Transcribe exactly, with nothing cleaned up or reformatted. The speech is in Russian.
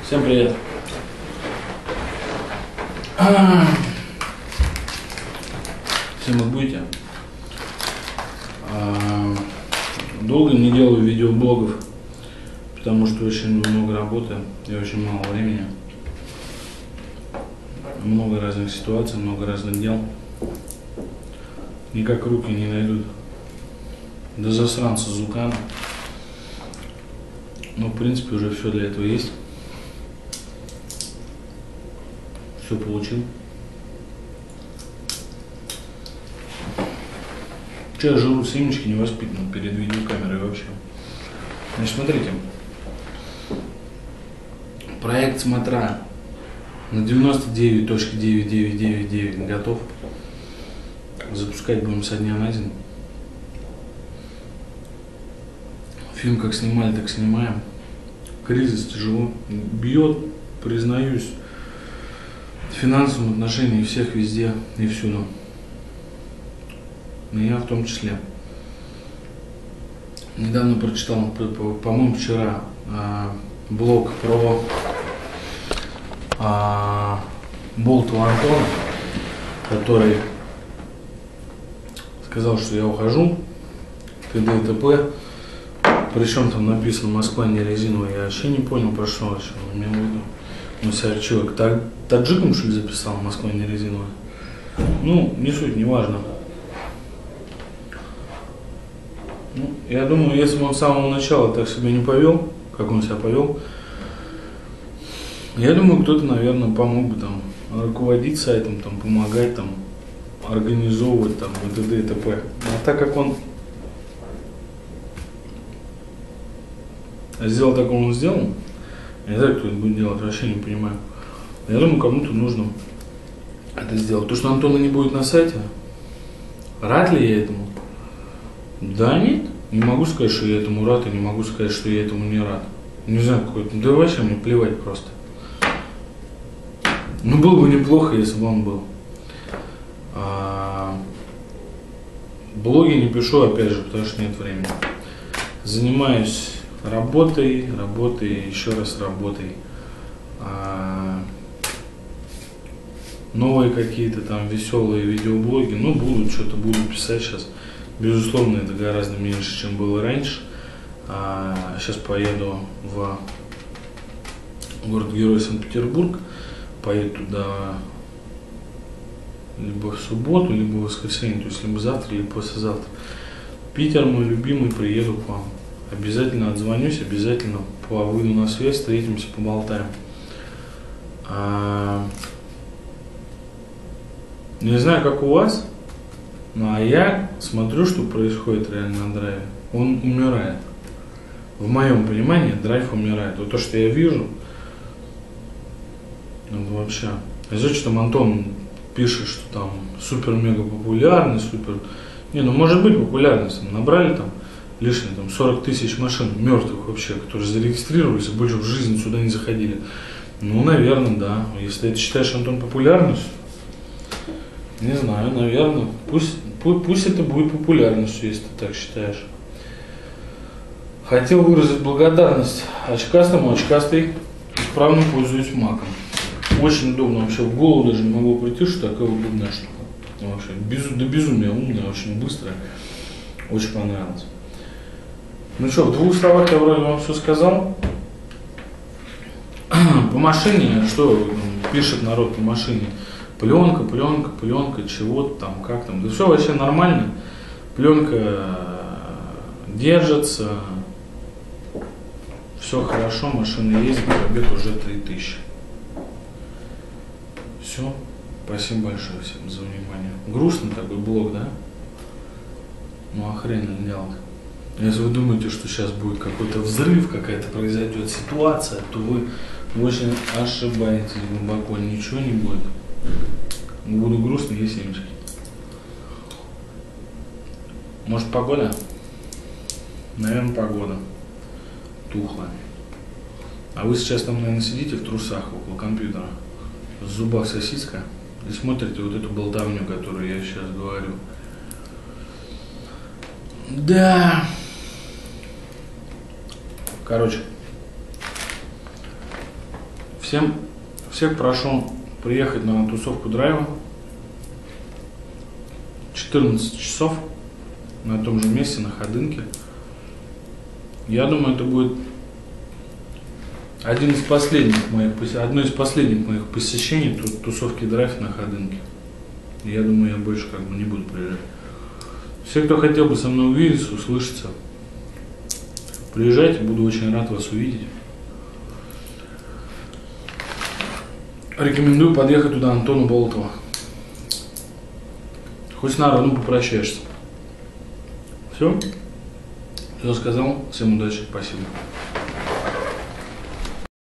Всем привет. Всем вы будете? Долго не делаю видеоблогов, потому что очень много работы и очень мало времени. Много разных ситуаций, много разных дел. Никак руки не найдут до засранца Зукана. Но в принципе уже все для этого есть. Все получил. Че я жру семечки невоспитанно перед видеокамерой вообще. Значит, смотрите. Проект смотра на девяносто девять целых девять девять девять девять готов. Запускать будем со дня на день. Фильм как снимали, так снимаем. Кризис тяжело бьет, признаюсь, в финансовом отношении всех везде и всюду. Меня в том числе. Недавно прочитал, по-моему, вчера блог про Болтова Антона, который сказал, что я ухожу, т.д. и т.п. Причем там написано «Москва не резиновая». Я вообще не понял, про что вообще. Он меня выдал. Ну, себя человек так, таджиком, что ли, записал «Москва не резиновая». Ну, не суть, не важно. Ну, я думаю, если бы он с самого начала так себя не повел, как он себя повел, я думаю, кто-то, наверное, помог бы там руководить сайтом, там, помогать, там, организовывать, там, и т.д. и т.п. А так как он сделал так, как он сделал, я не знаю, кто это будет делать, вообще не понимаю. Я думаю, кому-то нужно это сделать. То, что Антона не будет на сайте, рад ли я этому? Да нет, не могу сказать, что я этому рад, и не могу сказать, что я этому не рад. Не знаю, какой-то, да вообще мне плевать просто. Ну, было бы неплохо, если бы он был. А, блоги не пишу, опять же, потому что нет времени. Занимаюсь работой, работой, еще раз работой. А, новые какие-то там веселые видеоблоги, ну, будут, что-то буду писать сейчас. Безусловно, это гораздо меньше, чем было раньше. А, сейчас поеду в город-герой Санкт-Петербург. Поеду туда либо в субботу, либо в воскресенье, то есть либо завтра, либо послезавтра. Питер мой любимый, приеду к вам. Обязательно отзвонюсь, обязательно выйду на связь, встретимся, поболтаем. А, не знаю, как у вас, ну, а я смотрю, что происходит реально на драйве. Он умирает. В моем понимании драйв умирает. Вот то, что я вижу, это вообще. А зачем там Антон пишет, что там супер-мега популярный, супер. Не, ну может быть популярность. Там набрали там лишние там сорок тысяч машин мертвых вообще, которые зарегистрировались и больше в жизни сюда не заходили. Ну, наверное, да. Если ты считаешь, Антон, популярность, не знаю, наверное. Пусть, пусть, пусть это будет популярностью, если ты так считаешь. Хотел выразить благодарность очкастому, очкастый исправно пользуюсь маком. Очень удобно, вообще в голову даже не могу прийти, что такая удобная штука. Вообще, безу, до безумия умная, очень быстрая. Очень понравилось. Ну что, в двух словах я вроде вам все сказал. По машине, что пишет народ по машине? Пленка, пленка, пленка, чего-то там, как там. Да все вообще нормально. Пленка держится. Все хорошо, машина ездит, пробег уже три тысячи. Все. Спасибо большое всем за внимание. Грустный такой блог, да? Ну а хрен ли делать? Если вы думаете, что сейчас будет какой-то взрыв, какая-то произойдет ситуация, то вы очень ошибаетесь глубоко. Ничего не будет. Буду грустный, есть семечки. Может, погода? Наверное, погода. Тухлая. А вы сейчас там, наверное, сидите в трусах около компьютера, в зубах сосиска, и смотрите вот эту болтовню, которую я сейчас говорю. Да. Короче, Всем, всех прошу приехать на тусовку драйва. четырнадцать часов на том же месте, на Ходынке. Я думаю, это будет один из последних моих, одно из последних моих посещений тусовки драйв на Ходынке. Я думаю, я больше как бы не буду приезжать. Все, кто хотел бы со мной увидеться, услышаться, приезжайте, буду очень рад вас увидеть. Рекомендую подъехать туда Антону Болотову. Хоть с народом попрощаешься. Все? Все сказал. Всем удачи. Спасибо.